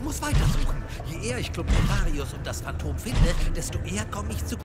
muss weitersuchen. Je eher ich Club Marius und das Phantom finde, desto eher komme ich zu